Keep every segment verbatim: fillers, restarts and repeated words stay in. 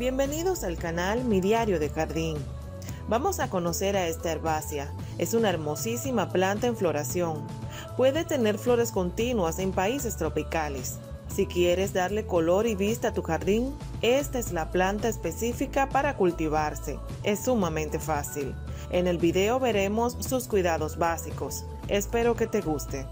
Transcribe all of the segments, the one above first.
Bienvenidos al canal Mi Diario de Jardín. Vamos a conocer a esta herbácea. Es una hermosísima planta en floración. Puede tener flores continuas en países tropicales. Si quieres darle color y vista a tu jardín, esta es la planta específica para cultivarse. Es sumamente fácil. En el video veremos sus cuidados básicos. Espero que te guste.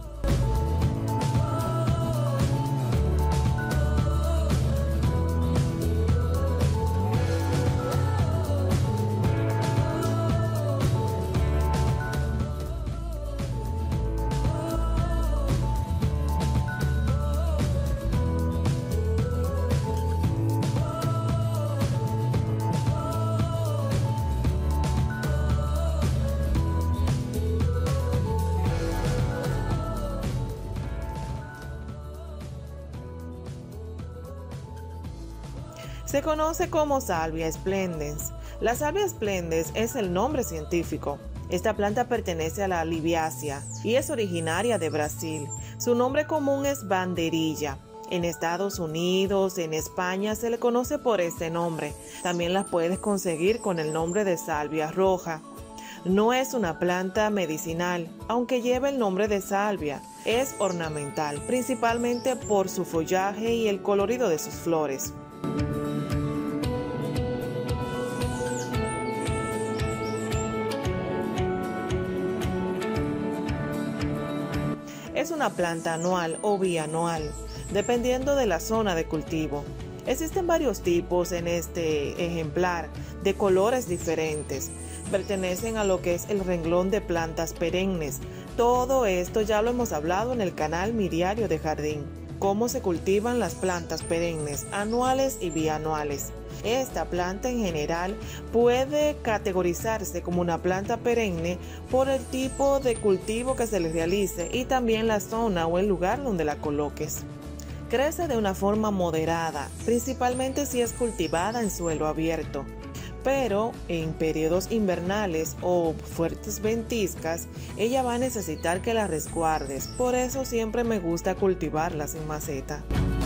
Se conoce como Salvia splendens. La Salvia splendens es el nombre científico. Esta planta pertenece a la Liviaceae y es originaria de Brasil. Su nombre común es banderilla. En Estados Unidos, en España se le conoce por este nombre. También la puedes conseguir con el nombre de salvia roja. No es una planta medicinal, aunque lleva el nombre de salvia. Es ornamental, principalmente por su follaje y el colorido de sus flores. Es una planta anual o bianual, dependiendo de la zona de cultivo. Existen varios tipos en este ejemplar, de colores diferentes. Pertenecen a lo que es el renglón de plantas perennes. Todo esto ya lo hemos hablado en el canal Mi Diario de Jardín. Cómo se cultivan las plantas perennes, anuales y bianuales. Esta planta en general puede categorizarse como una planta perenne por el tipo de cultivo que se le realice y también la zona o el lugar donde la coloques. Crece de una forma moderada, principalmente si es cultivada en suelo abierto, pero en periodos invernales o fuertes ventiscas, ella va a necesitar que la resguardes. Por eso siempre me gusta cultivarlas en maceta.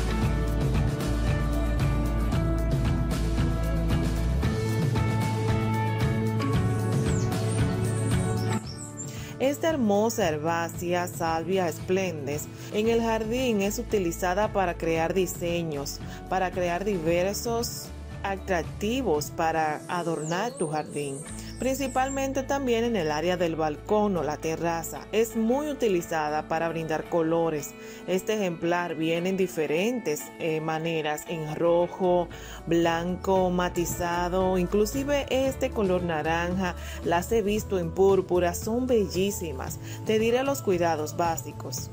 Esta hermosa herbácea Salvia splendens en el jardín es utilizada para crear diseños, para crear diversos atractivos para adornar tu jardín, principalmente también en el área del balcón o la terraza. Es muy utilizada para brindar colores. Este ejemplar viene en diferentes eh, maneras, en rojo, blanco, matizado, inclusive este color naranja, las he visto en púrpura, son bellísimas. Te diré los cuidados básicos.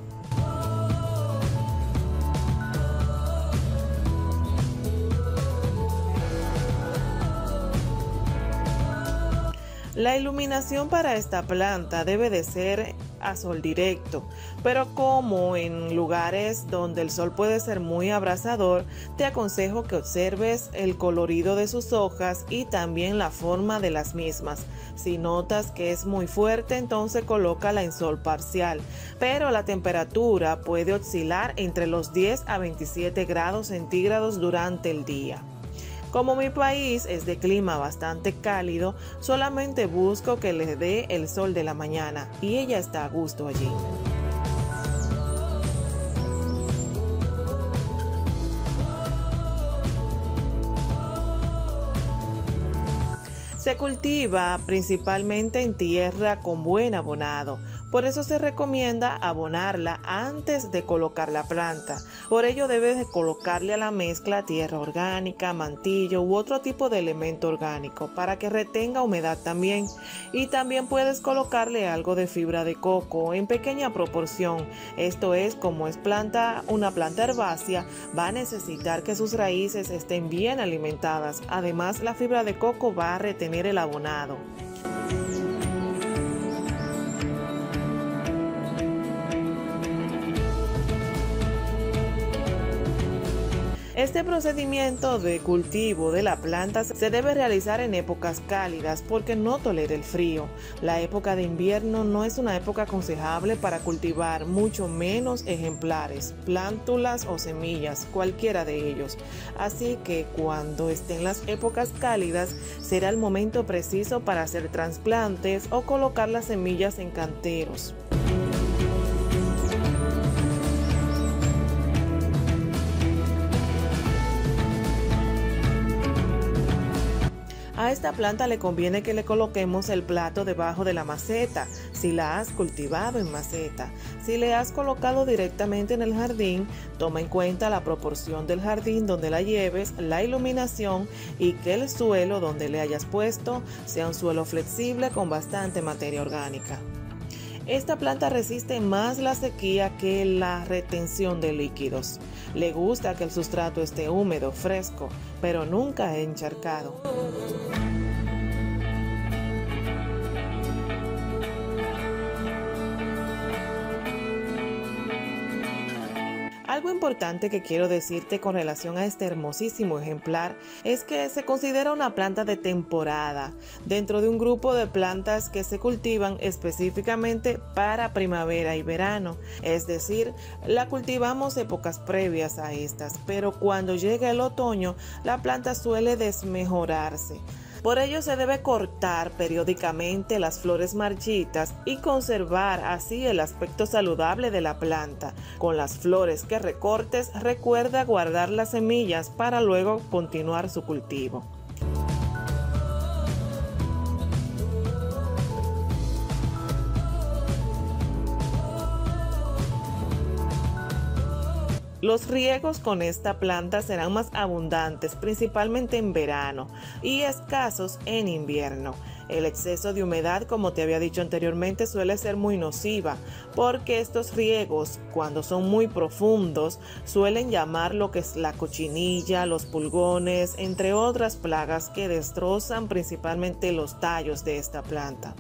La iluminación para esta planta debe de ser a sol directo, pero como en lugares donde el sol puede ser muy abrasador, te aconsejo que observes el colorido de sus hojas y también la forma de las mismas. Si notas que es muy fuerte, entonces colócala en sol parcial, pero la temperatura puede oscilar entre los diez a veintisiete grados centígrados durante el día. Como mi país es de clima bastante cálido, solamente busco que le dé el sol de la mañana y ella está a gusto allí. Se cultiva principalmente en tierra con buen abonado. Por eso se recomienda abonarla antes de colocar la planta. Por ello debes de colocarle a la mezcla tierra orgánica, mantillo u otro tipo de elemento orgánico para que retenga humedad también. Y también puedes colocarle algo de fibra de coco en pequeña proporción. Esto es, como es planta, una planta herbácea, va a necesitar que sus raíces estén bien alimentadas. Además, la fibra de coco va a retener el abonado. Este procedimiento de cultivo de la planta se debe realizar en épocas cálidas porque no tolera el frío. La época de invierno no es una época aconsejable para cultivar, mucho menos ejemplares, plántulas o semillas, cualquiera de ellos. Así que cuando estén las épocas cálidas será el momento preciso para hacer trasplantes o colocar las semillas en canteros. A esta planta le conviene que le coloquemos el plato debajo de la maceta, si la has cultivado en maceta. Si le has colocado directamente en el jardín, toma en cuenta la proporción del jardín donde la lleves, la iluminación y que el suelo donde le hayas puesto sea un suelo flexible con bastante materia orgánica. Esta planta resiste más la sequía que la retención de líquidos. Le gusta que el sustrato esté húmedo, fresco, pero nunca encharcado. Algo importante que quiero decirte con relación a este hermosísimo ejemplar es que se considera una planta de temporada dentro de un grupo de plantas que se cultivan específicamente para primavera y verano, es decir, la cultivamos épocas previas a estas, pero cuando llega el otoño la planta suele desmejorarse. Por ello se debe cortar periódicamente las flores marchitas y conservar así el aspecto saludable de la planta. Con las flores que recortes, recuerda guardar las semillas para luego continuar su cultivo. Los riegos con esta planta serán más abundantes, principalmente en verano, y escasos en invierno. El exceso de humedad, como te había dicho anteriormente, suele ser muy nociva, porque estos riegos, cuando son muy profundos, suelen llamar lo que es la cochinilla, los pulgones, entre otras plagas que destrozan principalmente los tallos de esta planta.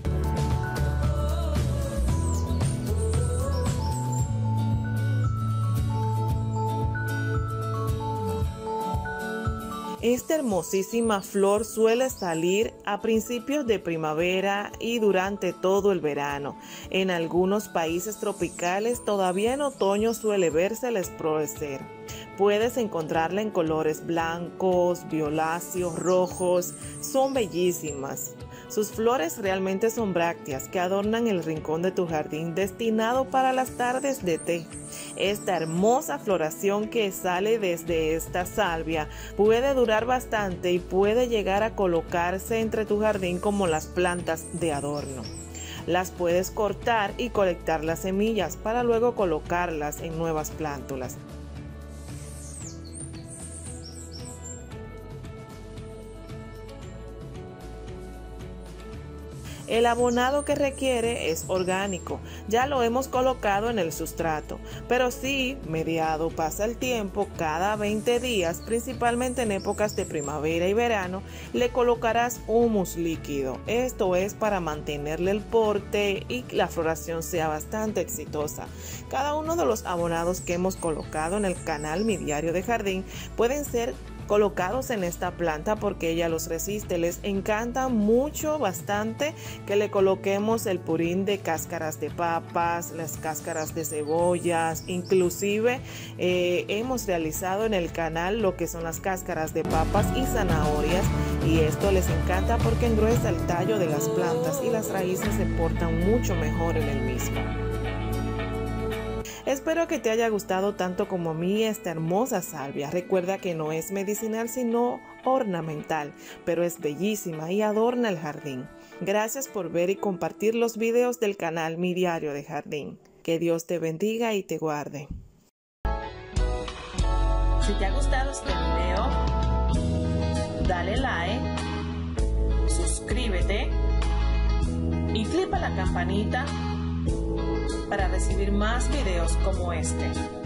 Esta hermosísima flor suele salir a principios de primavera y durante todo el verano. En algunos países tropicales todavía en otoño suele vérseles florecer. Puedes encontrarla en colores blancos, violáceos, rojos. Son bellísimas. Sus flores realmente son brácteas que adornan el rincón de tu jardín destinado para las tardes de té. Esta hermosa floración que sale desde esta salvia puede durar bastante y puede llegar a colocarse entre tu jardín como las plantas de adorno. Las puedes cortar y colectar las semillas para luego colocarlas en nuevas plántulas. El abonado que requiere es orgánico, ya lo hemos colocado en el sustrato, pero si mediado pasa el tiempo, cada veinte días, principalmente en épocas de primavera y verano, le colocarás humus líquido. Esto es para mantenerle el porte y la floración sea bastante exitosa. Cada uno de los abonados que hemos colocado en el canal Mi Diario de Jardín pueden ser colocados en esta planta porque ella los resiste. Les encanta mucho, bastante, que le coloquemos el purín de cáscaras de papas, las cáscaras de cebollas, inclusive eh, hemos realizado en el canal lo que son las cáscaras de papas y zanahorias, y esto les encanta porque engruesa el tallo de las plantas y las raíces se portan mucho mejor en el mismo. Espero que te haya gustado tanto como a mí esta hermosa salvia. Recuerda que no es medicinal sino ornamental, pero es bellísima y adorna el jardín. Gracias por ver y compartir los videos del canal Mi Diario de Jardín. Que Dios te bendiga y te guarde. Si te ha gustado este video, dale like, suscríbete y clica la campanita para recibir más videos como este.